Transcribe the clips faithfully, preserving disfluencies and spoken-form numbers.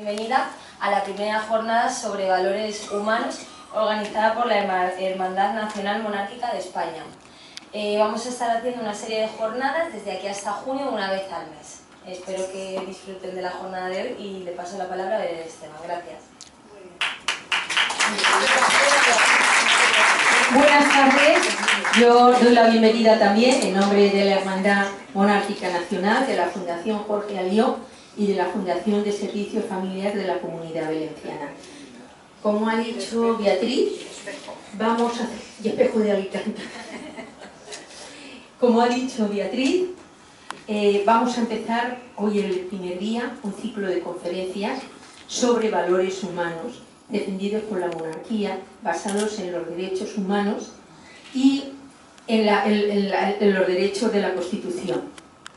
Bienvenida a la primera jornada sobre valores humanos organizada por la Hermandad Nacional Monárquica de España. Eh, vamos a estar haciendo una serie de jornadas desde aquí hasta junio, una vez al mes. Espero que disfruten de la jornada de hoy y le paso la palabra a Belén Esteban. Gracias. Buenas tardes, yo doy la bienvenida también en nombre de la Hermandad Monárquica Nacional, de la Fundación Jorge Alió y de la Fundación de Servicios Familiares de la Comunidad Valenciana. Como ha dicho Beatriz, vamos a... y espejo de Alicante. Como ha dicho Beatriz, eh, vamos a empezar hoy el primer día un ciclo de conferencias sobre valores humanos defendidos por la monarquía, basados en los derechos humanos y en, la, en, en, la, en los derechos de la Constitución.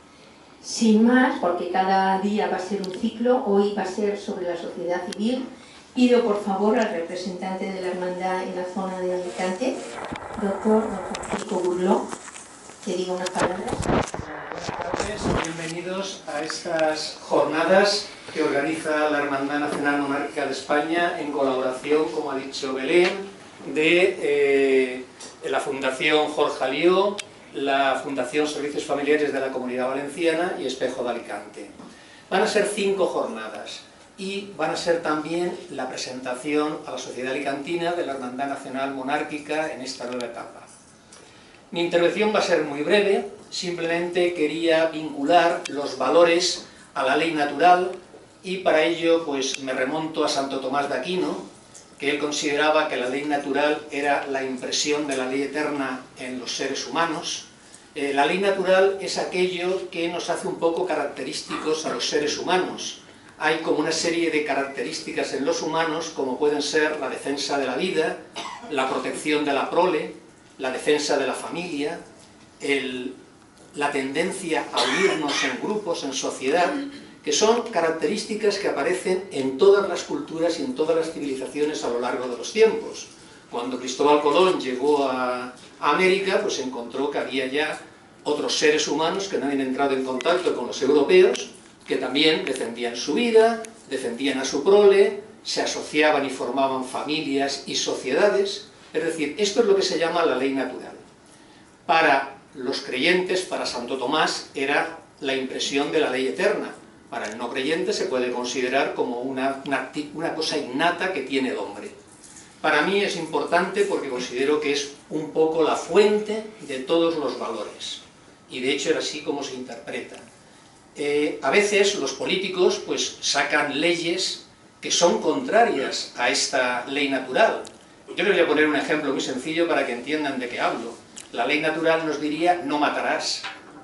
Sin más, porque cada día va a ser un ciclo, hoy va a ser sobre la sociedad civil. Pido por favor al representante de la hermandad en la zona de Alicante, doctor Francisco Burló, que diga unas palabras. Buenas tardes, bienvenidos a estas jornadas que organiza la Hermandad Nacional Monárquica de España en colaboración, como ha dicho Belén, de eh, la Fundación Jorge Alió, la Fundación Servicios Familiares de la Comunidad Valenciana y Espejo de Alicante. Van a ser cinco jornadas y van a ser también la presentación a la sociedad alicantina de la Hermandad Nacional Monárquica en esta nueva etapa. Mi intervención va a ser muy breve, simplemente quería vincular los valores a la ley natural y para ello pues me remonto a Santo Tomás de Aquino, que él consideraba que la ley natural era la impresión de la ley eterna en los seres humanos. Eh, la ley natural es aquello que nos hace un poco característicos a los seres humanos. Hay como una serie de características en los humanos, como pueden ser la defensa de la vida, la protección de la prole, la defensa de la familia, el, la tendencia a unirnos en grupos, en sociedad, que son características que aparecen en todas las culturas y en todas las civilizaciones a lo largo de los tiempos. Cuando Cristóbal Colón llegó a América, pues encontró que había ya otros seres humanos que no habían entrado en contacto con los europeos, que también defendían su vida, defendían a su prole, se asociaban y formaban familias y sociedades. Es decir, esto es lo que se llama la ley natural. Para los creyentes, para Santo Tomás, era la impresión de la ley eterna. Para el no creyente se puede considerar como una, una, una cosa innata que tiene el hombre. Para mí es importante porque considero que es un poco la fuente de todos los valores. Y de hecho es así como se interpreta. Eh, a veces los políticos pues sacan leyes que son contrarias a esta ley natural. Yo les voy a poner un ejemplo muy sencillo para que entiendan de qué hablo. La ley natural nos diría no matarás.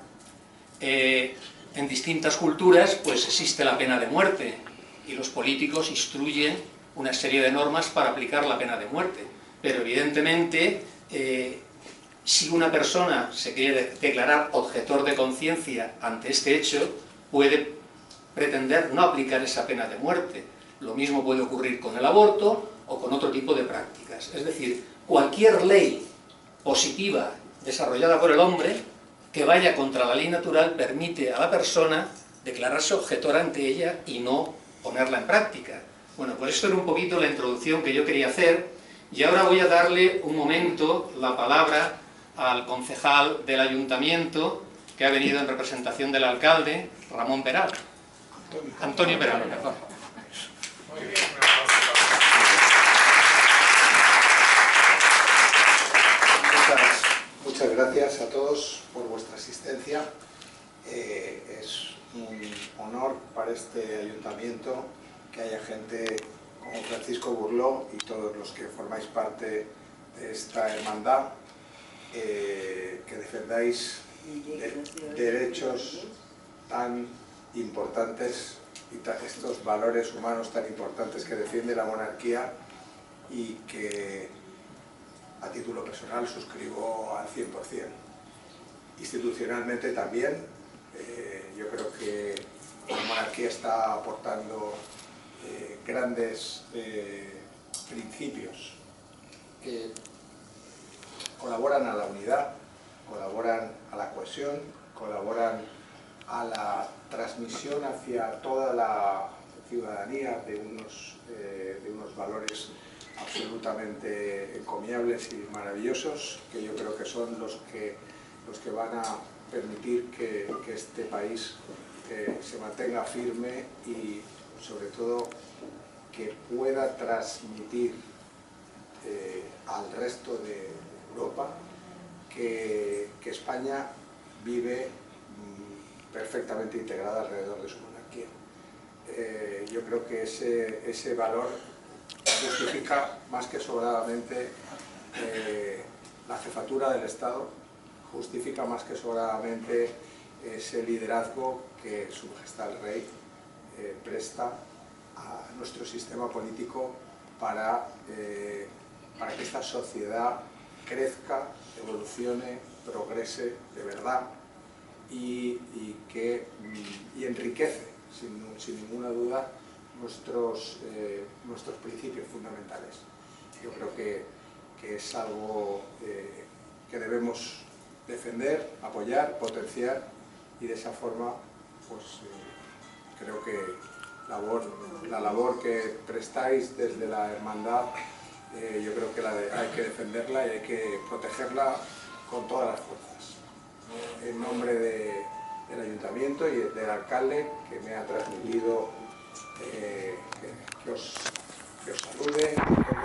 Eh, en distintas culturas pues existe la pena de muerte y los políticos instruyen una serie de normas para aplicar la pena de muerte. Pero evidentemente eh, si una persona se quiere declarar objetor de conciencia ante este hecho, puede pretender no aplicar esa pena de muerte. Lo mismo puede ocurrir con el aborto o con otro tipo de prácticas. Es decir, cualquier ley positiva desarrollada por el hombre que vaya contra la ley natural permite a la persona declararse objetor ante ella y no ponerla en práctica. Bueno, pues esto era un poquito la introducción que yo quería hacer y ahora voy a darle un momento la palabra al concejal del ayuntamiento que ha venido en representación del alcalde, Ramón Peral. Antonio, Antonio Peral, perdón. Muy bien. Muchas, muchas gracias a todos por vuestra asistencia. Eh, es un honor para este ayuntamiento que haya gente como Francisco Burló y todos los que formáis parte de esta hermandad, eh, que defendáis de, derechos tan importantes y ta, estos valores humanos tan importantes que defiende la monarquía y que a título personal suscribo al cien por cien. Institucionalmente también, eh, yo creo que la monarquía está aportando eh, grandes eh, principios que colaboran a la unidad, colaboran a la cohesión, colaboran a la transmisión hacia toda la ciudadanía, de unos, eh, de unos valores absolutamente encomiables y maravillosos, que yo creo que son los que, los que van a permitir que, que este país eh, se mantenga firme y, sobre todo, que pueda transmitir eh, al resto de Europa que, que España vive mmm, perfectamente integrada alrededor de su monarquía. Eh, yo creo que ese, ese valor justifica más que sobradamente eh, la jefatura del Estado, justifica más que sobradamente ese liderazgo que Su Majestad el Rey eh, presta a nuestro sistema político para, eh, para que esta sociedad crezca, evolucione, progrese de verdad y, y que y enriquece sin, sin ninguna duda nuestros, eh, nuestros principios fundamentales. Yo creo que, que es algo eh, que debemos defender, apoyar, potenciar, y de esa forma pues eh, creo que labor, la labor que prestáis desde la hermandad eh, yo creo que la de, hay que defenderla y hay que protegerla con todas las fuerzas. En nombre de, del Ayuntamiento y del alcalde, que me ha transmitido eh, que, que, os, que os salude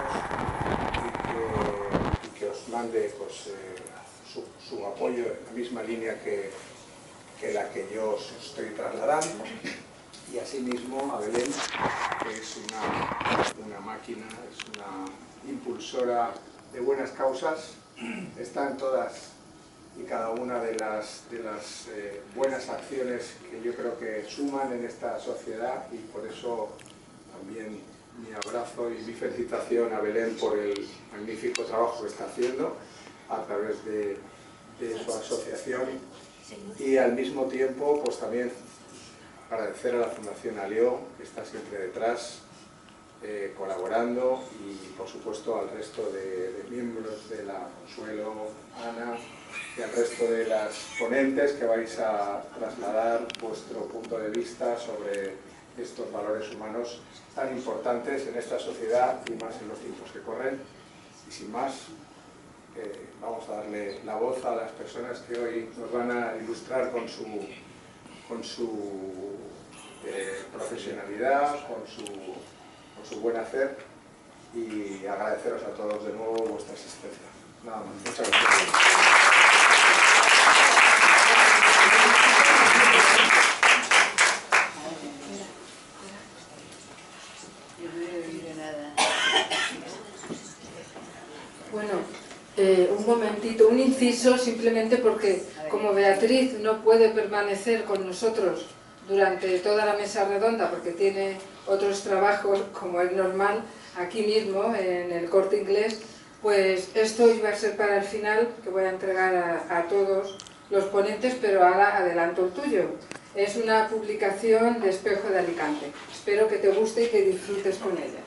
y que, y que os mande pues, eh, su, su apoyo en la misma línea que, que la que yo os estoy trasladando, y asimismo a Belén, que es una, una máquina, es una impulsora de buenas causas. Están todas y cada una de las, de las eh, buenas acciones que yo creo que suman en esta sociedad, y por eso también mi abrazo y mi felicitación a Belén por el magnífico trabajo que está haciendo a través de, de su asociación, y al mismo tiempo pues también agradecer a la Fundación Alió, que está siempre detrás, eh, colaborando, y por supuesto al resto de, de miembros de la Consuelo, Ana, y al resto de las ponentes que vais a trasladar vuestro punto de vista sobre estos valores humanos tan importantes en esta sociedad y más en los tiempos que corren. Y sin más, eh, vamos a darle la voz a las personas que hoy nos van a ilustrar con su, con su eh, profesionalidad, con su, con su buen hacer, y agradeceros a todos de nuevo vuestra asistencia. Nada más. Muchas gracias. Bueno, eh, un momentito, un inciso, simplemente porque como Beatriz no puede permanecer con nosotros durante toda la mesa redonda porque tiene otros trabajos, como es normal, aquí mismo en el Corte Inglés, pues esto iba a ser para el final, que voy a entregar a, a todos los ponentes, pero ahora adelanto el tuyo. Es una publicación de Espejo de Alicante. Espero que te guste y que disfrutes con ella.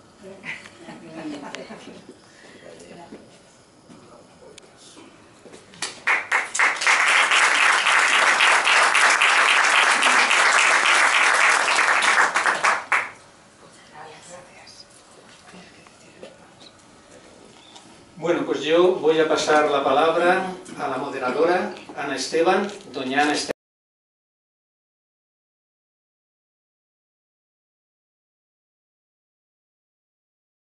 Bueno, pues yo voy a pasar la palabra a la moderadora, Ana Esteban, doña Ana Esteban.